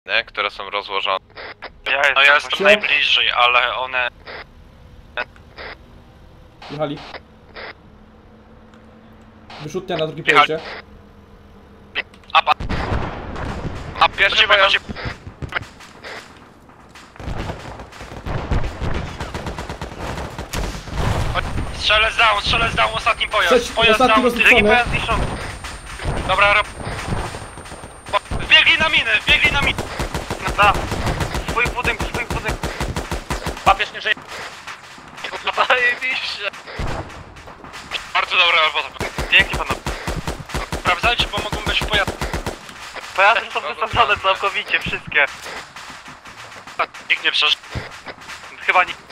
nie? Które są rozłożone. Ja jestem najbliżej, ale one... Jechali. Wyrzutnia na drugim pojeździe. A pierwszy pojazd... Strzelec down, ostatni pojazd. Pojazd ostatni down, drugi rozrzucony. pojazd zniszczony. Dobra, wbiegli na minę. Da. Swój budynek. Papież nie żyje. Zajebiście. Bardzo dobra robota. Pięknie panowie. Sprawdzajcie, bo mogą być w pojazdach. Pojazdy są wysadzone całkowicie, wszystkie. Nikt nie przeszedł. Chyba nikt.